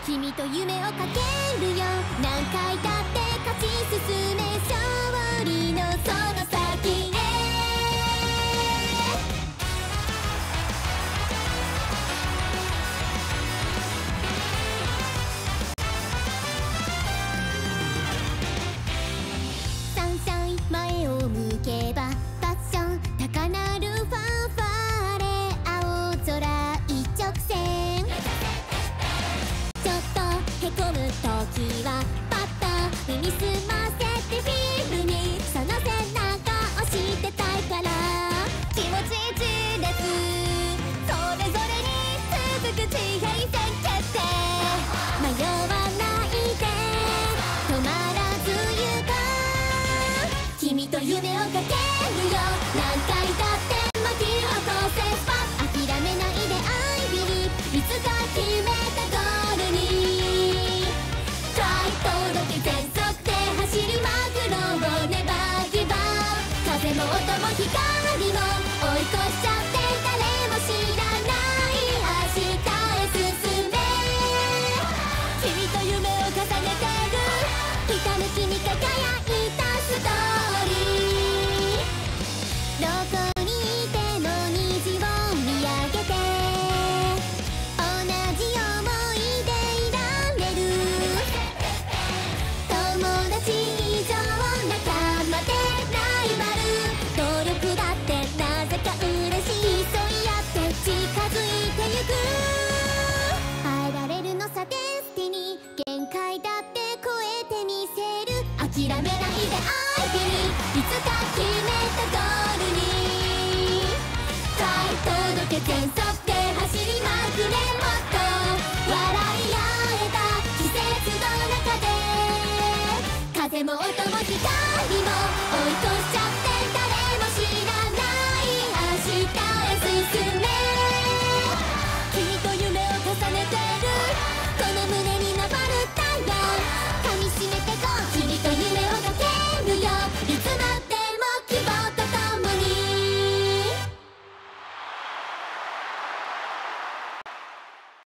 君と夢をかけるよ。何回だって勝ち進め、勝利のその先へ。サンシャイン前を向けばパッション高鳴るファンファーレ、青空一直線。ちょっとへこむ時はパッと耳すませてフィールにその背中押してたいから。気持ち1列それぞれに続く地平線決定。迷わないで止まらず行こう。君と夢をかけるよ。何回だって巻き起こせスパッ。諦めないで I believe いつか決めたゴールに Try 届け全速で走りまくろう。ネバーギブアップ。風も音も光も追い越しちゃって誰も知らない明日へ進め。君と夢を重ねてるひたむきに輝いたストーリー。どこにいても虹を見上げて同じ想いでいられる。友達以上仲間でライバル。努力だってなぜか嬉しい。競い合って近づいてゆく。耐えられるのさデスティニー。限界だって超えてみせる。諦めないで I believe いつか決めたゴールに Try 届け全速で走りまくれ。もっと笑い合えた季節の中で風も音